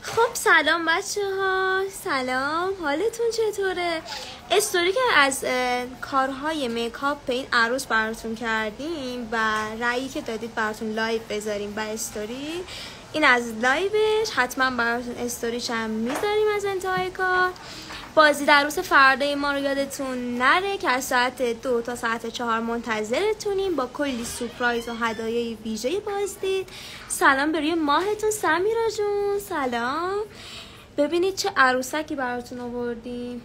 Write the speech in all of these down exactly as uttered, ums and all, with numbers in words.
خب سلام بچه ها، سلام، حالتون چطوره؟ استوری که از کارهای میکاپ این عروس براتون کردیم و رأیی که دادید براتون لایو بذاریم و استوری، این از لایوش. حتما براتون استوریش هم میذاریم از انتهای کار. بازدید عروس فردای ما رو یادتون نره که از ساعت دو تا ساعت چهار منتظرتونیم با کلی سورپرایز و هدایای ویژه بازدید. سلام به روی ماهتون سمیرا جون، سلام. ببینید چه عروسکی براتون آوردیم.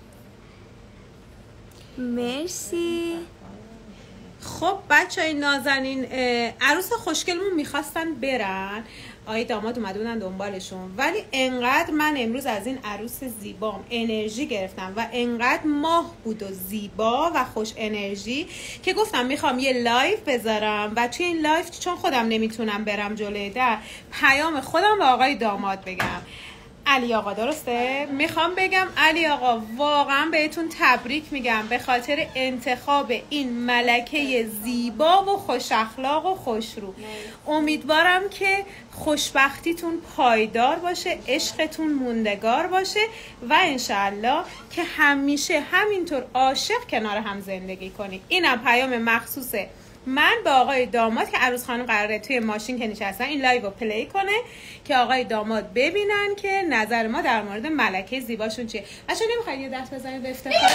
مرسی. خب بچه های نازنین، عروس خوشگلمون میخواستن برن، آقای داماد اومده بودن دنبالشون، ولی انقدر من امروز از این عروس زیبام انرژی گرفتم و انقدر ماه بود و زیبا و خوش انرژی که گفتم میخوام یه لایف بذارم و توی این لایف چون خودم نمیتونم برم جلوی در، پیام خودم به آقای داماد بگم. علی آقا درسته؟ میخوام بگم علی آقا واقعا بهتون تبریک میگم به خاطر انتخاب این ملکه زیبا و خوش اخلاق و خوشرو. امیدوارم که خوشبختیتون پایدار باشه، عشقتون موندگار باشه و انشالله که همیشه همینطور عاشق کنار هم زندگی کنی. اینم پیام مخصوصه من به آقای داماد که عروس خانم قراره توی ماشین که نشستن این لایو رو پلی کنه که آقای داماد ببینن که نظر ما در مورد ملکه زیباشون چیه. بچه‌ها نمیخواید یه دست بزنید به افتخار؟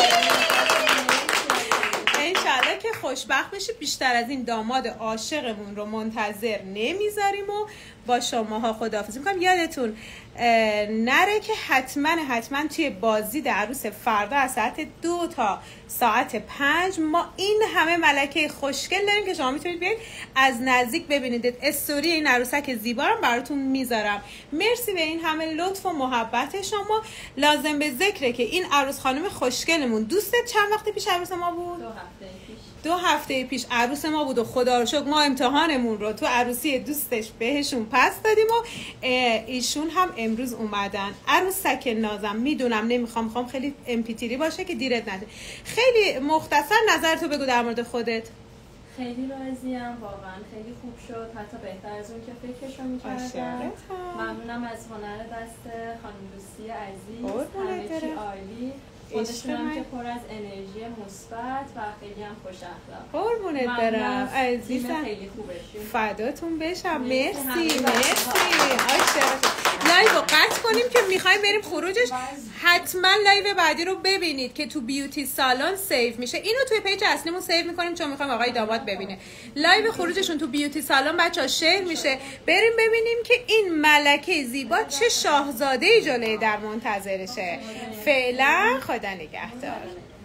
انشالله که خوشبخت بشید. بیشتر از این داماد عاشقمون رو منتظر نمیذاریم و با شماها خداحافظی میکنم. یادتون نره که حتما حتما توی بازدید عروس فردا از ساعت دو تا ساعت پنج ما این همه ملکه خوشگل داریم که شما میتونید بیاید از نزدیک ببینید. استوری این عروسک زیبا رو براتون میذارم. مرسی به این همه لطف و محبت شما. لازم به ذکره که این عروس خانم خوشگلمون دوستت چند وقت پیش عروس ما بود؟ دو هفته پیش. دو هفته پیش عروس ما بود و خدا رو شکر ما امتحانمون رو تو عروسی دوستش بهشون پس دادیم و ایشون هم امروز اومدن. عروسک نازم، میدونم نمیخوام میخوام خیلی امپیتیری باشه که دیرت نده. خیلی مختصر نظرتو بگو در مورد خودت. خیلی راضیم، واقعا خیلی خوب شد، حتی بهتر از اون که فکرشو میکردم. ممنونم از هنر دست خانم لوسی عزیز، همه چی عالی، خودشون هم که پر از انرژی مثبت و خیلی هم خوش اخلاق. قربونت برم عزیزم، خیلی خوبشون، فداتون بشم. مرسی مرسی. لایو رو قطع کنیم که میخوایم بریم خروجش. حتما لایو بعدی رو ببینید که تو بیوتی سالن سیو میشه. اینو توی پیج اصلیمون سیو میکنیم چون میخوایم آقای داماد ببینه. لایو خروجشون تو بیوتی سالن بچه‌ها شیر میشه. بریم ببینیم که این ملکه زیبا چه شاهزاده‌ای جلوی در منتظرشه. فعلا خدا نگهدار.